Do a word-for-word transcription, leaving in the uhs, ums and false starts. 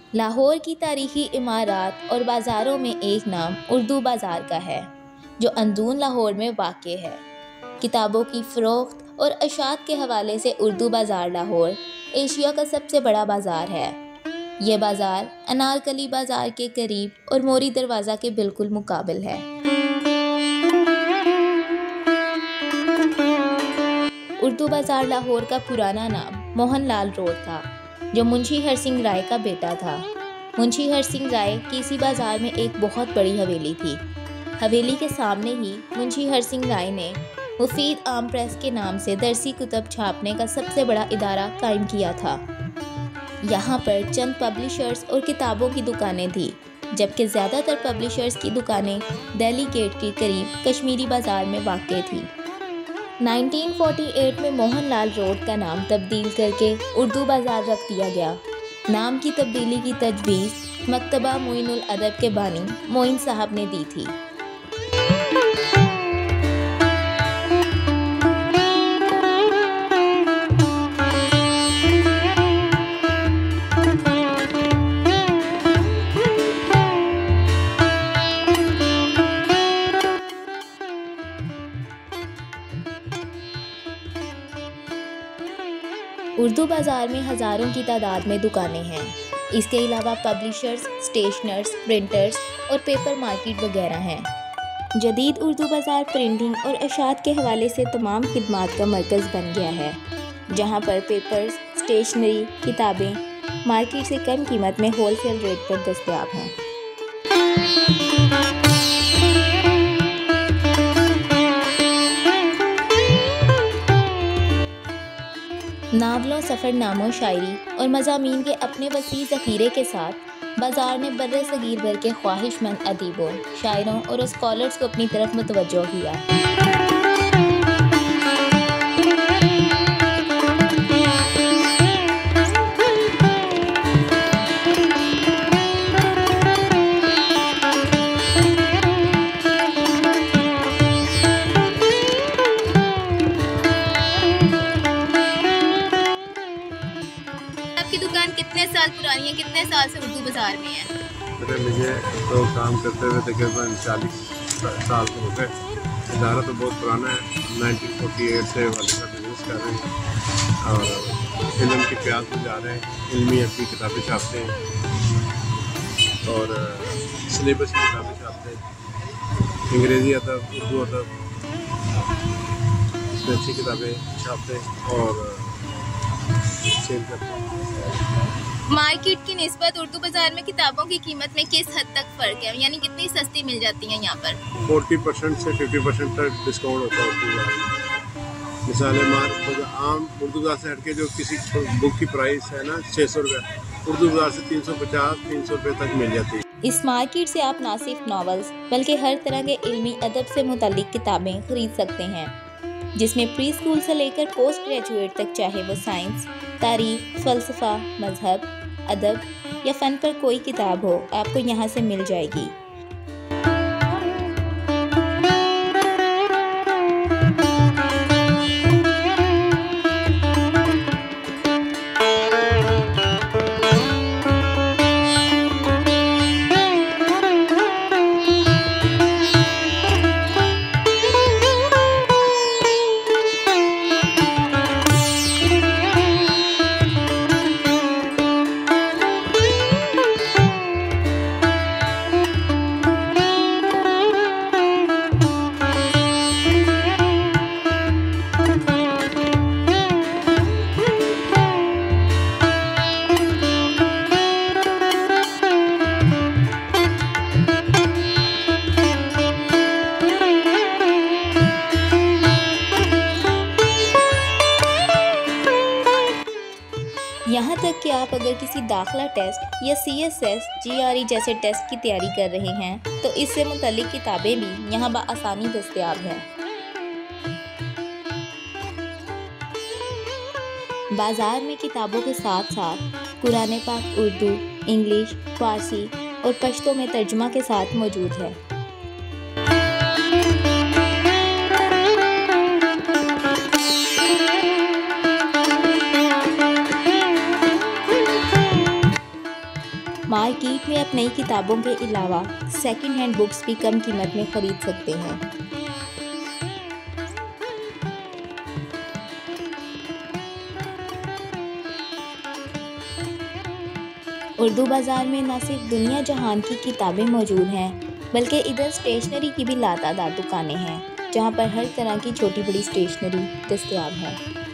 लाहौर की तारीखी इमारत और बाज़ारों में एक नाम उर्दू बाज़ार का है, जो अंदरून लाहौर में वाक़ है। किताबों की फ़रोख्त और अशात के हवाले से उर्दू बाज़ार लाहौर एशिया का सबसे बड़ा बाज़ार है। यह बाज़ार अनारकली बाज़ार के करीब और मोरी दरवाज़ा के बिल्कुल मुकाबिल है। उर्दू बाज़ार लाहौर का पुराना नाम मोहन लाल रोड था, जो मुंशी हर सिंह राय का बेटा था। मुंशी हर सिंह राय की इसी बाज़ार में एक बहुत बड़ी हवेली थी। हवेली के सामने ही मुंशी हर सिंह राय ने मुफीद आम प्रेस के नाम से दरसी कुतब छापने का सबसे बड़ा इदारा कायम किया था। यहाँ पर चंद पब्लिशर्स और किताबों की दुकानें थीं, जबकि ज़्यादातर पब्लिशर्स की दुकानें दिल्ली गेट के करीब कश्मीरी बाज़ार में वाक़ थीं। उन्नीस सौ अड़तालीस में मोहन लाल रोड का नाम तब्दील करके उर्दू बाज़ार रख दिया गया। नाम की तब्दीली की तजवीज़ मकतबा मोइनुल अदब के बानी मोइन साहब ने दी थी। उर्दू बाज़ार में हज़ारों की तादाद में दुकानें हैं। इसके अलावा पब्लिशर्स, स्टेशनर्स, प्रिंटर्स और पेपर मार्केट वगैरह हैं। जदीद उर्दू बाज़ार प्रिंटिंग और अशात के हवाले से तमाम खिदमात का मरकज़ बन गया है, जहां पर पेपर्स, स्टेशनरी, किताबें मार्केट से कम कीमत में होलसेल रेट पर दस्तयाब हैं। नावलों, सफ़रनामों, शायरी और मज़ामीन के अपने वसी ज़ख़ीरे के साथ बाज़ार ने बर्रे सगीर भर के ख्वाहिशमंद अदीबों, शायरों और स्कॉलर्स को अपनी तरफ मुतवज्जो किया। आपकी दुकान कितने साल पुरानी है? कितने साल से उर्दू बाज़ार में है? अरे मुझे तो काम करते हुए तकरीबन चालीस साल हो गए। इदारा तो बहुत पुराना है, उन्नीस सौ अड़तालीस से वाले का बिजनेस कर रहे हैं और इल्म की प्यास में जा रहे हैं। इल्मी अपनी किताबें छापते हैं और सिलेबस की किताबें छापते हैं, अंग्रेज़ी अदब, उर्दू अदब, अच्छी किताबें छापते हैं और सेल करते हैं। मार्केट की निस्बत उर्दू बाज़ार में किताबों की कीमत में किस हद तक फ़र्क है, यानी कितनी सस्ती मिल जाती हैं यहाँ पर? चालीस परसेंट से पचास परसेंट तक डिस्काउंट होता है उर्दू बाज़ार। मिसाल मार आम उर्दू बाज़ार से हटके जो किसी बुक की प्राइस है ना छः सौ रुपये, उर्दू बाज़ार से तीन सौ पचास तीन सौ रुपये तक मिल जाती है। इस मार्केट से आप ना सिर्फ नॉवेल्स बल्कि हर तरह के इल्मी अदब से मुताल्लिक किताबें खरीद सकते हैं, जिसमें प्री स्कूल से लेकर पोस्ट ग्रेजुएट तक, चाहे वो साइंस, तारीख, फ़लसफ़ा, मज़हब, अदब या फ़न पर कोई किताब हो, आपको यहाँ से मिल जाएगी। यहाँ तक कि आप अगर किसी दाखिला टेस्ट या C S S, G R E जैसे टेस्ट की तैयारी कर रहे हैं, तो इससे मुतल्लिक किताबें भी यहाँ बआसानी दस्तयाब हैं। बाज़ार में किताबों के साथ साथ कुरान पाक उर्दू, इंग्लिश, फ़ारसी और पश्तो में तर्जुमा के साथ मौजूद है। मार्केट में आप नई किताबों के अलावा सेकंड हैंड बुक्स भी कम कीमत में ख़रीद सकते हैं। उर्दू बाज़ार में न सिर्फ दुनिया जहान की किताबें मौजूद हैं, बल्कि इधर स्टेशनरी की भी लातादार दुकानें हैं, जहां पर हर तरह की छोटी बड़ी स्टेशनरी दस्तयाब है।